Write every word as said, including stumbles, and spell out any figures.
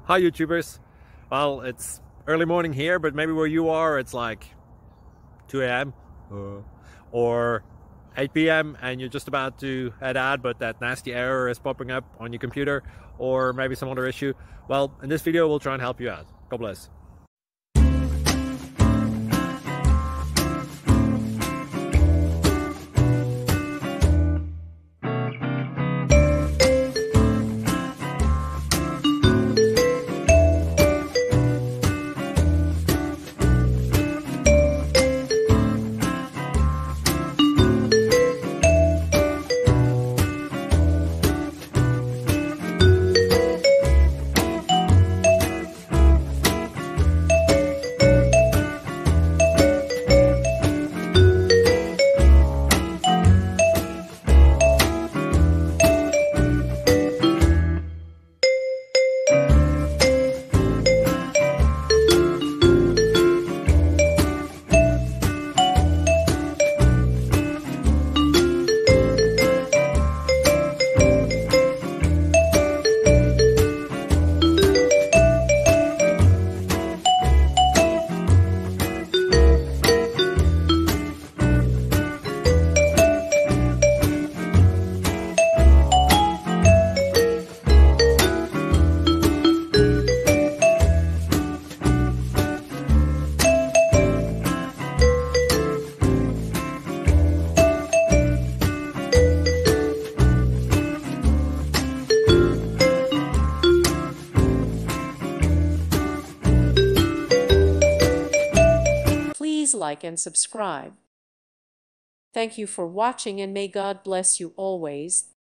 Hi YouTubers. Well, it's early morning here, but maybe where you are it's like two A M uh, or eight P M and you're just about to head out, but that nasty error is popping up on your computer, or maybe some other issue. Well, in this video we'll try and help you out. God bless. Please like and subscribe. Thank you for watching, and may God bless you always.